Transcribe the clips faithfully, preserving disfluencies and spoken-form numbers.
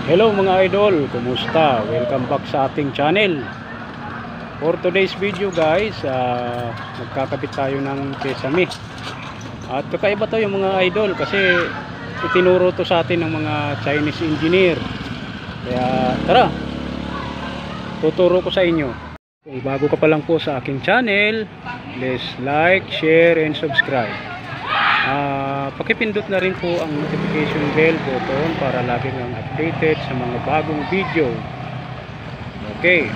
Hello mga idol, kumusta? Welcome back sa ating channel. For today's video guys, uh, magkakabit tayo ng sesame. At kakaiba to yung mga idol kasi itinuro to sa atin ng mga Chinese engineer. Kaya tara, tuturo ko sa inyo. Kung bago ka pa lang po sa aking channel, please like, share, and subscribe. Uh, pakipindot na rin po ang notification bell button para lagi kang updated sa mga bagong video. Okay.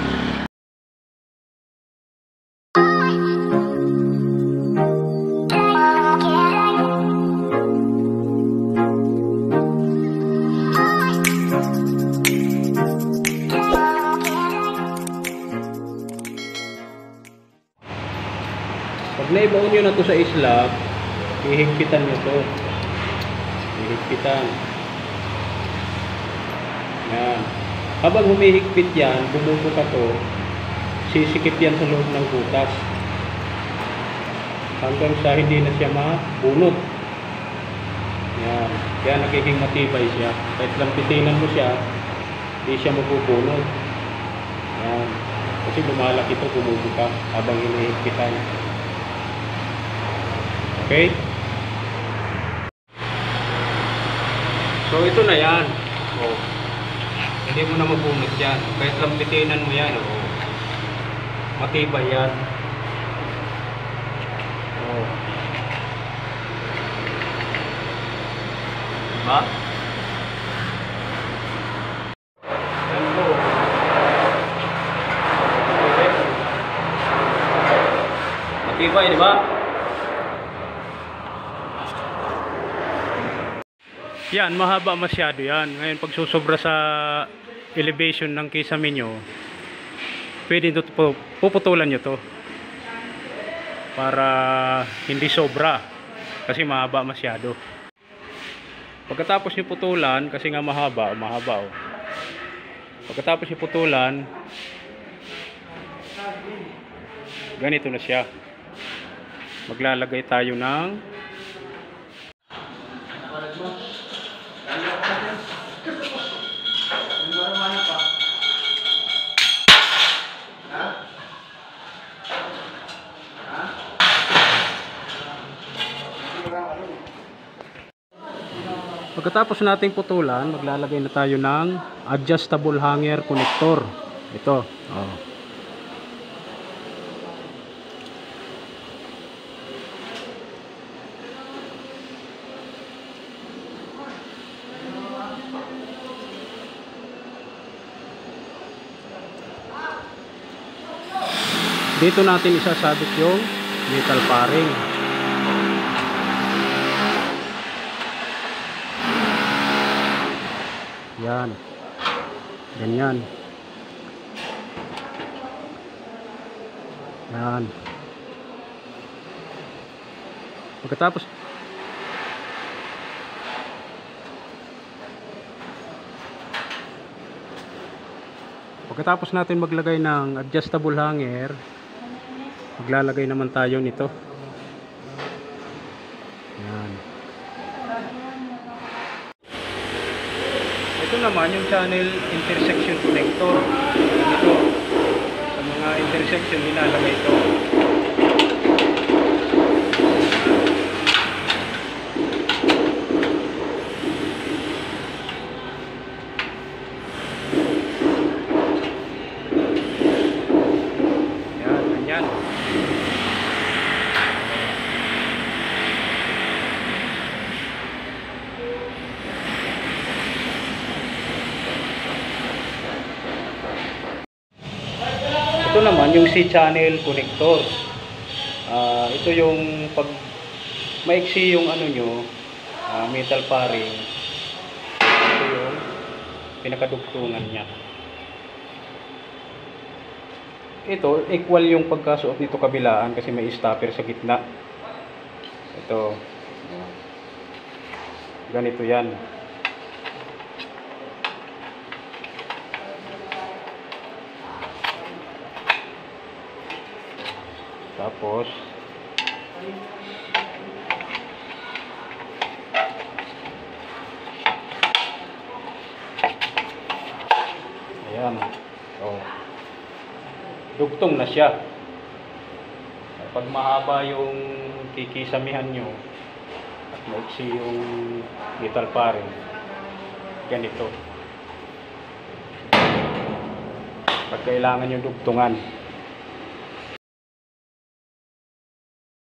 Pag naibaon nyo na to sa isla, hihigpitan nyo to. Hihigpitan. Yan. Habang humihigpit yan, bumubuka to, sisikip yan sa loob ng butas. Hanggang sa hindi na siya mabunot. Yan. Kaya nagiging matibay siya. Kahit lampitinan mo siya, hindi siya mabubunot. Yan. Kasi lumalaki ito, bumubuka habang hinihigpitan. Okay? So ito na yan. Oh. Hindi mo na mabunot yan. Kahit lambitinan mo yan. Oh. Matibay yan. Oh. Diba? Yan po. Matibay, diba? Yan, mahaba masyado yan. Ngayon, pag susobra sa elevation ng kisame nyo, pwede ito, puputulan nyo to para hindi sobra kasi mahaba masyado. Pagkatapos nyo putulan, kasi nga mahaba, mahaba oh. Pagkatapos nyo putulan, ganito na siya. Maglalagay tayo ng Pagkatapos nating putulan, maglalagay na tayo ng adjustable hanger connector. Ito. Oh. Dito natin isasabit yung metal paring. Yan. Ganyan. Yan. Pagkatapos Pagkatapos natin maglagay ng adjustable hanger, maglalagay naman tayo nito. Yan. Ito naman yung channel intersection connector. Ito. Sa mga intersection nilalagay ito. Yan, ganyan. Ito naman yung C-channel connector. Uh, ito yung pag maiksi yung ano nyo, uh, metal paring. Ito yung pinakadugtungan niya. Ito, equal yung pagkasuot nito kabilaan kasi may stopper sa gitna. Ito. Ganito yan. Tapos Ayan. So, dugtong na siya. Pag mahaba yung kikisamihan nyo at maiksi yung metal paring, ganito. Pag kailangan yung dugtungan,